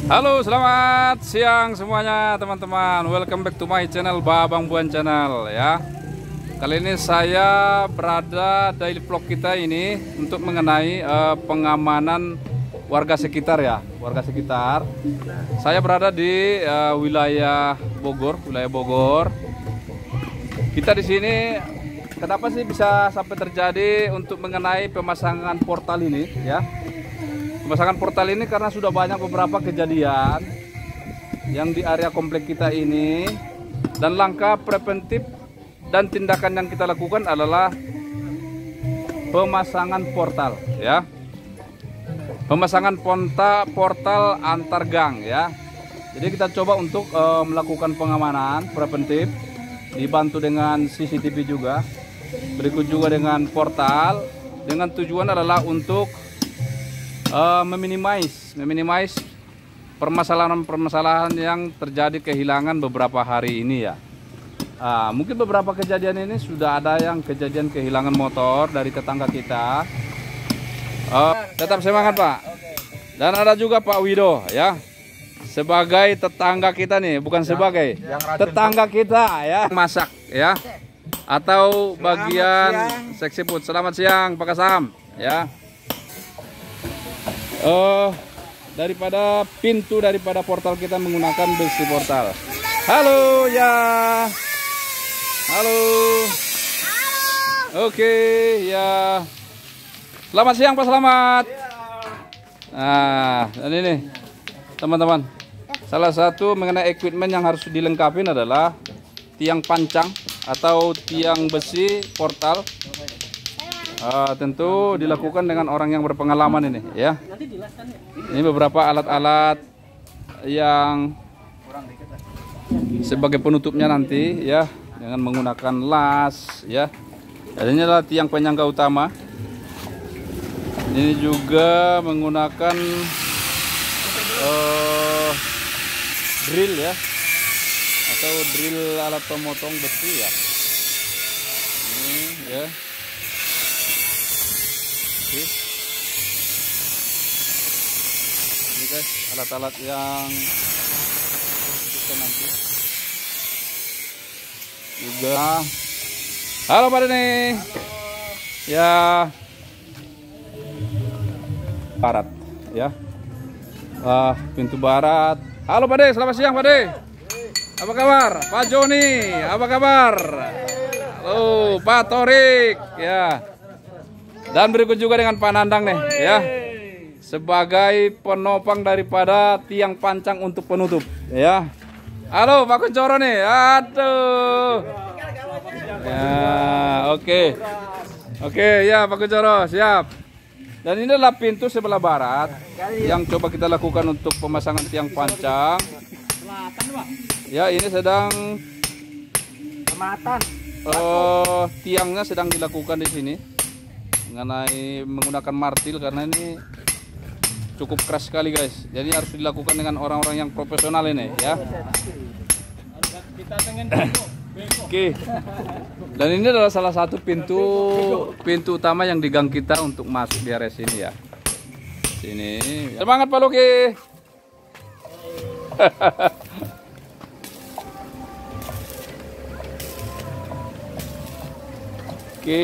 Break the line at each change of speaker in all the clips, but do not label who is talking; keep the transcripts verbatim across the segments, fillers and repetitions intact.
Halo, selamat siang semuanya teman-teman. Welcome back to my channel Babang Buan Channel ya. Kali ini saya berada daily vlog kita ini untuk mengenai uh, pengamanan warga sekitar ya, warga sekitar. Saya berada di uh, wilayah Bogor, wilayah Bogor. Kita di sini kenapa sih bisa sampai terjadi untuk mengenai pemasangan portal ini ya? Pemasangan portal ini karena sudah banyak beberapa kejadian yang di area komplek kita ini, dan langkah preventif dan tindakan yang kita lakukan adalah pemasangan portal ya. Pemasangan ponta, portal antar gang ya. Jadi kita coba untuk uh, melakukan pengamanan preventif, dibantu dengan C C T V juga. Berikut juga dengan portal, dengan tujuan adalah untuk Uh, meminimais, meminimais permasalahan-permasalahan yang terjadi kehilangan beberapa hari ini ya. Uh, mungkin beberapa kejadian ini sudah ada yang kejadian kehilangan motor dari tetangga kita. Uh, tetap semangat Pak. Dan ada juga Pak Wido ya, sebagai tetangga kita nih, bukan sebagai tetangga kita ya, masak ya, atau bagian seksi food. Selamat siang Pak Kasam ya. Oh, daripada pintu daripada portal kita menggunakan besi portal. Halo ya. Halo. Oke ya. Selamat siang Pak, selamat. Nah, dan ini teman-teman, salah satu mengenai equipment yang harus dilengkapi adalah tiang pancang atau tiang besi portal. Uh, tentu dilakukan dengan orang yang berpengalaman ini ya. Ini beberapa alat-alat yang sebagai penutupnya nanti ya, dengan menggunakan las ya. Dan ini adalah tiang penyangga utama. Ini juga menggunakan uh, drill ya, atau drill alat pemotong besi ya. Ini ya. Oke. Ini guys, alat-alat yang kita nanti juga. Halo Pak Deni. Ya, barat ya. Wah, pintu barat. Halo Pak De, selamat siang Pak De. Apa kabar? Pak Joni, apa kabar? Halo Pak Torik ya. Dan berikut juga dengan Pak Nandang nih ya, sebagai penopang daripada tiang pancang untuk penutup ya. Halo Pak Kuncoro nih, aduh ya. Oke oke ya Pak Kuncoro, siap. Dan ini adalah pintu sebelah barat yang coba kita lakukan untuk pemasangan tiang pancang ya. Ini sedang uh, tiangnya sedang dilakukan di sini mengenai menggunakan martil, karena ini cukup keras sekali guys. Jadi harus dilakukan dengan orang-orang yang profesional ini ya. Oke. Dan ini adalah salah satu pintu pintu utama yang di gang kita untuk masuk di area sini ya. Sini. Semangat Pak Luki. Oke.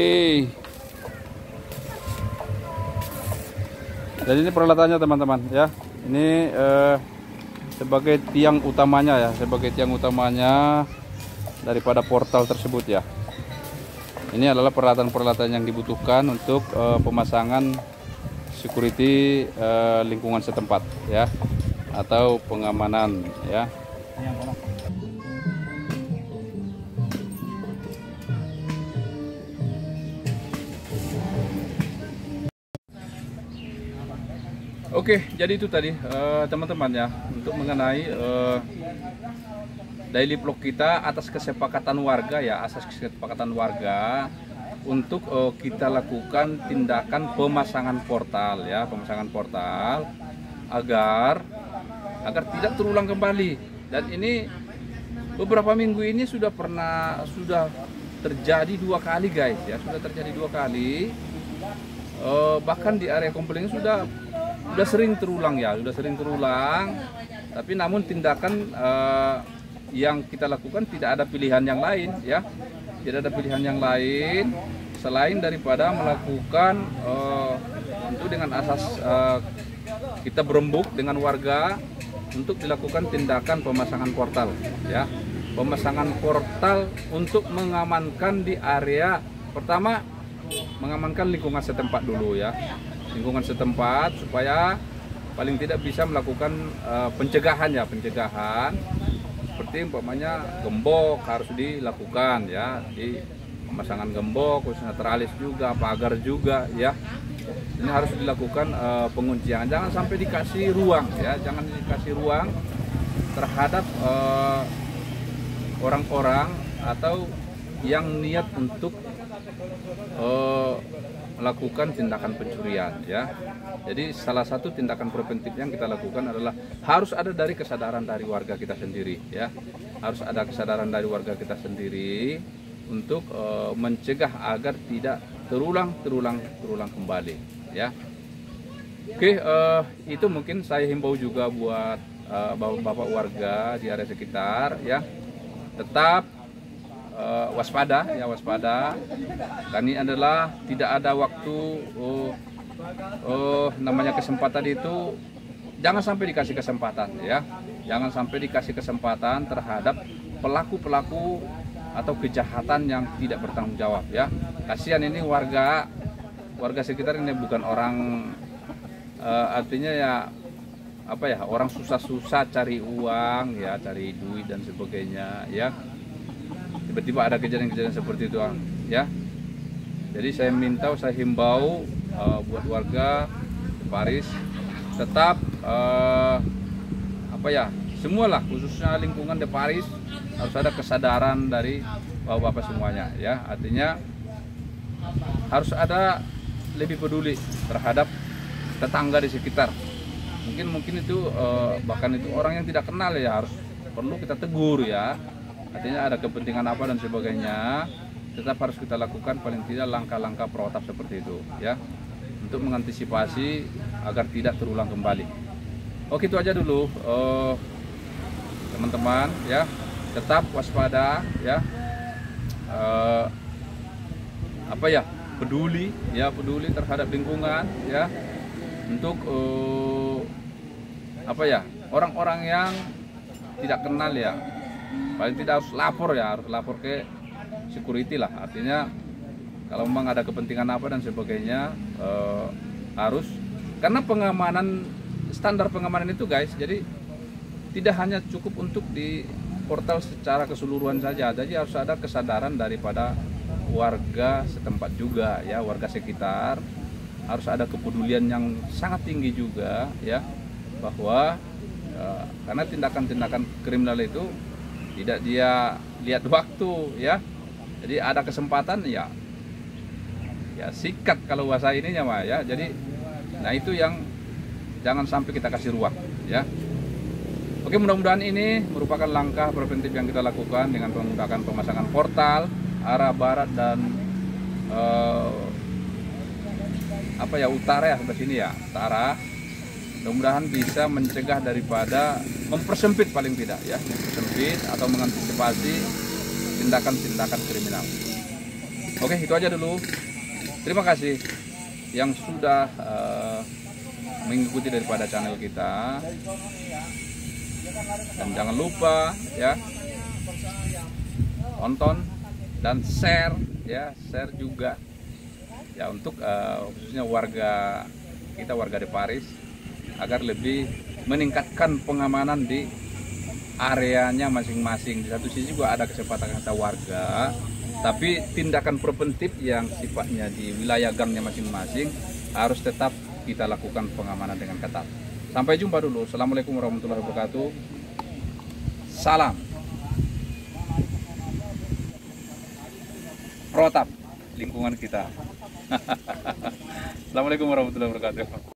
Jadi ini peralatannya teman-teman ya. Ini eh, sebagai tiang utamanya ya, sebagai tiang utamanya daripada portal tersebut ya. Ini adalah peralatan-peralatan yang dibutuhkan untuk eh, pemasangan security eh, lingkungan setempat ya, atau pengamanan ya. Oke, jadi itu tadi teman-teman uh, ya, untuk mengenai uh, daily vlog kita atas kesepakatan warga ya, asas kesepakatan warga untuk uh, kita lakukan tindakan pemasangan portal ya, pemasangan portal agar agar tidak terulang kembali. Dan ini beberapa minggu ini sudah pernah sudah terjadi dua kali guys ya, sudah terjadi dua kali. Uh, bahkan di area komplek ini sudah sudah sering terulang ya, sudah sering terulang. Tapi namun tindakan uh, yang kita lakukan tidak ada pilihan yang lain ya, tidak ada pilihan yang lain selain daripada melakukan uh, untuk dengan asas uh, kita berembuk dengan warga untuk dilakukan tindakan pemasangan portal ya, pemasangan portal untuk mengamankan di area pertama, mengamankan lingkungan setempat dulu ya, lingkungan setempat supaya paling tidak bisa melakukan uh, pencegahan ya, pencegahan seperti umpamanya gembok harus dilakukan ya, di pemasangan gembok khususnya teralis juga, pagar juga ya, ini harus dilakukan uh, penguncian, jangan sampai dikasih ruang ya, jangan dikasih ruang terhadap orang-orang uh, atau yang niat untuk uh, melakukan tindakan pencurian ya. Jadi salah satu tindakan preventif yang kita lakukan adalah harus ada dari kesadaran dari warga kita sendiri ya, harus ada kesadaran dari warga kita sendiri untuk uh, mencegah agar tidak terulang terulang terulang kembali ya. Oke, uh, itu mungkin saya himbau juga buat uh, bapak-bapak warga di area sekitar ya, tetap uh, waspada ya, waspada. Dan ini adalah tidak ada waktu uh, uh, namanya kesempatan itu jangan sampai dikasih kesempatan ya, jangan sampai dikasih kesempatan terhadap pelaku-pelaku atau kejahatan yang tidak bertanggung jawab ya. Kasihan ini warga warga sekitar, ini bukan orang uh, artinya ya apa ya, orang susah-susah cari uang ya, cari duit dan sebagainya ya, tiba-tiba ada kejadian-kejadian seperti itu ya. Jadi saya minta, saya himbau uh, buat warga Paris tetap uh, apa ya, semualah khususnya lingkungan di Paris harus ada kesadaran dari bapak-bapak semuanya ya, artinya harus ada lebih peduli terhadap tetangga di sekitar. Mungkin mungkin itu eh, bahkan itu orang yang tidak kenal ya, harus perlu kita tegur ya, artinya ada kepentingan apa dan sebagainya, tetap harus kita lakukan paling tidak langkah-langkah protap seperti itu ya, untuk mengantisipasi agar tidak terulang kembali. Oke, itu aja dulu teman-teman eh, ya, tetap waspada ya, eh, apa ya, peduli ya, peduli terhadap lingkungan ya, untuk uh, apa ya, orang-orang yang tidak kenal ya, paling tidak harus lapor ya, harus lapor ke security lah, artinya kalau memang ada kepentingan apa dan sebagainya uh, harus, karena pengamanan, standar pengamanan itu guys, jadi tidak hanya cukup untuk di portal secara keseluruhan saja, jadi harus ada kesadaran daripada warga setempat juga ya, warga sekitar harus ada kepedulian yang sangat tinggi juga ya, bahwa uh, karena tindakan-tindakan kriminal itu tidak dia lihat waktu ya, jadi ada kesempatan ya ya sikat kalau bahasa ininya mah ya, jadi nah itu yang jangan sampai kita kasih ruang ya. Oke, mudah-mudahan ini merupakan langkah preventif yang kita lakukan dengan menggunakan pemasangan portal arah barat dan uh, apa ya, utara ya, sebelah sini ya, utara. Mudah-mudahan bisa mencegah daripada mempersempit paling tidak ya, mempersempit atau mengantisipasi tindakan-tindakan kriminal. Oke, itu aja dulu. Terima kasih yang sudah uh, mengikuti daripada channel kita, dan jangan lupa ya tonton dan share ya, share juga ya, untuk uh, khususnya warga kita, warga di Paris, agar lebih meningkatkan pengamanan di areanya masing-masing. Di satu sisi juga ada kesempatan kata warga, tapi tindakan preventif yang sifatnya di wilayah gangnya masing-masing harus tetap kita lakukan pengamanan dengan ketat. Sampai jumpa dulu. Assalamualaikum warahmatullahi wabarakatuh. Salam protap lingkungan kita. Assalamualaikum warahmatullahi wabarakatuh.